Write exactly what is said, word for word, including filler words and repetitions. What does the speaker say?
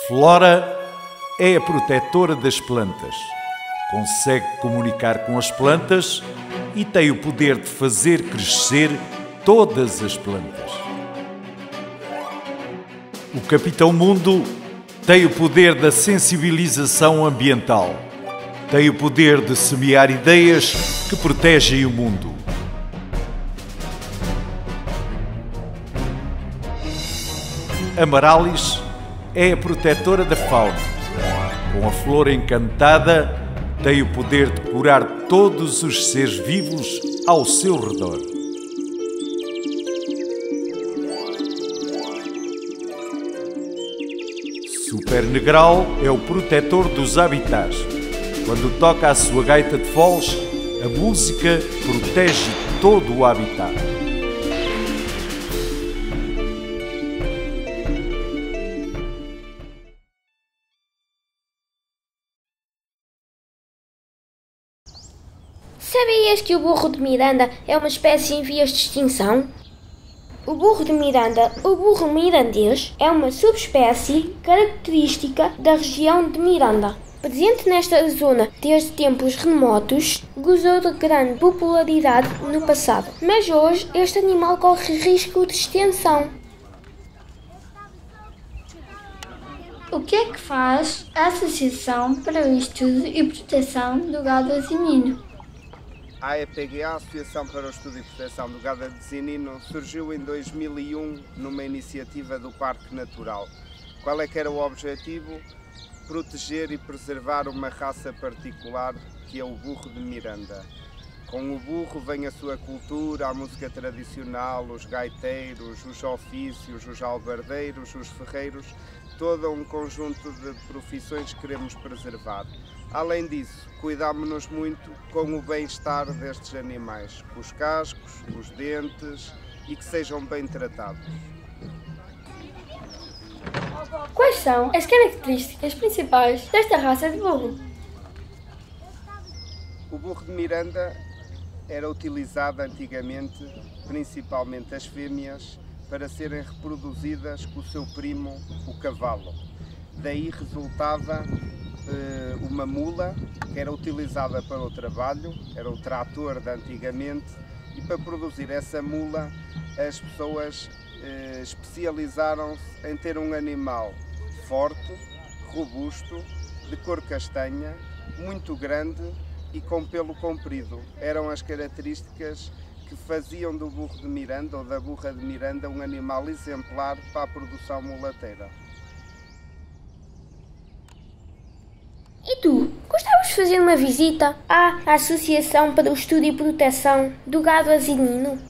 flora é a protetora das plantas. Consegue comunicar com as plantas e tem o poder de fazer crescer todas as plantas. O Capitão Mundo tem o poder da sensibilização ambiental. Tem o poder de semear ideias que protegem o mundo. Amarallis é a protetora da fauna. Com a flor encantada, tem o poder de curar todos os seres vivos ao seu redor. Super Negral é o protetor dos habitats. Quando toca a sua gaita de foles, a música protege todo o habitat. Sabias que o burro de Miranda é uma espécie em vias de extinção? O burro de Miranda, o burro mirandês, é uma subespécie característica da região de Miranda. Presente nesta zona desde tempos remotos, gozou de grande popularidade no passado, mas hoje este animal corre risco de extinção. O que é que faz a Associação para o Estudo e Proteção do Gado Asinino? A A E P G A, Associação para o Estudo e Proteção do Gado Asinino, surgiu em dois mil e um numa iniciativa do Parque Natural. Qual é que era o objetivo? Proteger e preservar uma raça particular que é o burro de Miranda. Com o burro vem a sua cultura, a música tradicional, os gaiteiros, os ofícios, os albardeiros, os ferreiros, todo um conjunto de profissões que queremos preservar. Além disso, cuidamos-nos muito com o bem-estar destes animais, os cascos, os dentes e que sejam bem tratados. Quais são as características principais desta raça de burro? O burro de Miranda era utilizado antigamente, principalmente as fêmeas, para serem reproduzidas com o seu primo, o cavalo. Daí resultava eh, uma mula que era utilizada para o trabalho, era o trator de antigamente, e para produzir essa mula as pessoas eh, especializaram-se em ter um animal forte, robusto, de cor castanha, muito grande e com pelo comprido. Eram as características que faziam do burro de Miranda ou da burra de Miranda um animal exemplar para a produção mulateira. E tu, gostavas de fazer uma visita à Associação para o Estudo e Proteção do Gado Asinino?